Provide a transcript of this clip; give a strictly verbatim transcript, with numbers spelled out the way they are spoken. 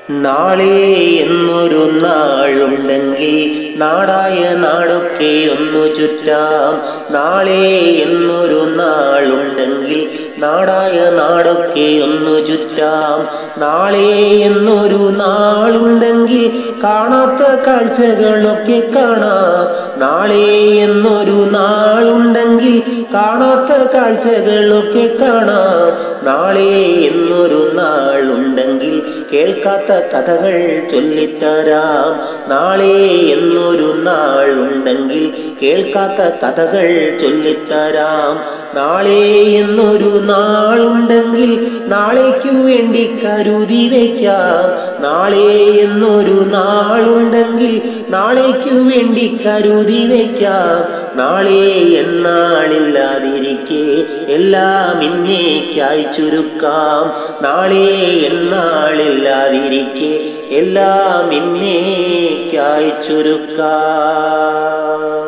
നാളെ എന്നൊരു നാളുണ്ടെങ്കിൽ നാടായ നാടൊക്കെ ഒന്നു ചുറ്റാം. നാളെ എന്നൊരു നാളുണ്ടെങ്കിൽ നാടായ നാടൊക്കെ ഒന്നു ചുറ്റാം. നാളെ എന്നൊരു നാളുണ്ടെങ്കിൽ കാണാത്ത കാഴ്ചകളൊക്കെ കാണാം. നാളെ എന്നൊരു നാളുണ്ടെങ്കിൽ കാണാത്ത കാഴ്ചകളൊക്കെ കാണാം. നാളെ എന്നൊരു നാളുണ്ടെങ്കിൽ കേൾക്കാത്ത കഥകൾ ചൊല്ലിത്തരാം. നാളെ എന്നൊരു നാളുണ്ടെങ്കിൽ കേൾക്കാത്ത കഥകൾ ചൊല്ലിത്തരാം. നാളെ എന്നൊരു നാളുണ്ടെങ്കിൽ നാളേക്കു വേണ്ടി കരുതി വയ്ക്കാം. നാളെ എന്നൊരു നാളുണ്ടെങ്കിൽ നാളേക്കു വേണ്ടി കരുതി വയ്ക്കാം. നാളെ എന്നാളില്ലാതിരിക്കെ എല്ലാം ഇന്നേക്കായി ചുരുക്കാം. നാളെ എന്നാളില്ലാതിരിക്കെ എല്ലാം ഇന്നേക്കായി ചുരുക്കാം.